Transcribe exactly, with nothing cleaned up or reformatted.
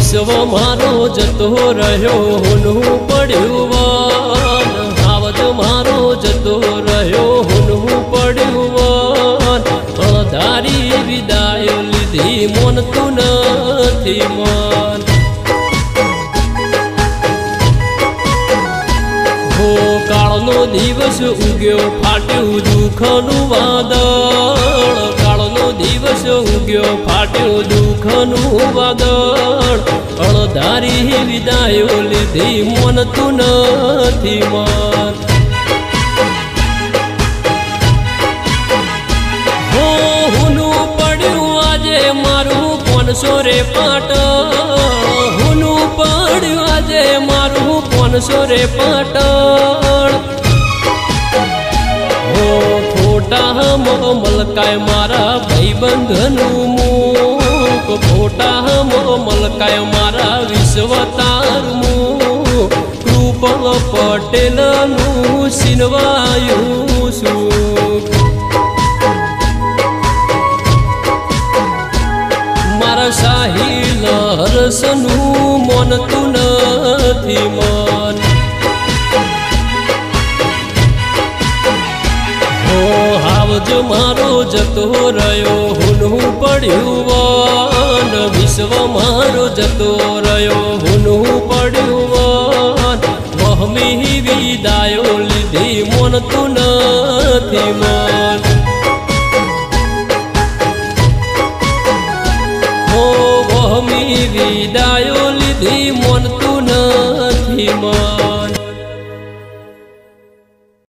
विश्व मारो जतो रह्यो हुनु पड्यु वन आवज मारो जतो रह्यो हुनु पड्यु वन अधारी विदाय लीधी मन तू नथी मन हो काळनो दिवस उग्यो फाट्यु दुखनु वादळ काळनो दिवस उग्यो फाट्यु दुखनु वादळ अणधारी विदायो लीधी मन तू नथी मन हो हुनु पड्यु आजे मारू पांचसो रे पाटण हुनु पड्यु आजे मारू पांचसो रे पाटण हो फोटा मो मलकाय मारा भाईबंधनु मुख फोटा मो मलकाय मारा विश्वतार मुख कृपल पटेलनु सिनवायु सुख मारा साहिल हरसनु मन तू नथी मन हो हावज मारो जतो रह्यो हुनु पड्यु वन विश्व मारो जतो रह्यो हुनु पड्यु वन वहमी विदायो लीधी मन तू नथी मन हो वहमी विदा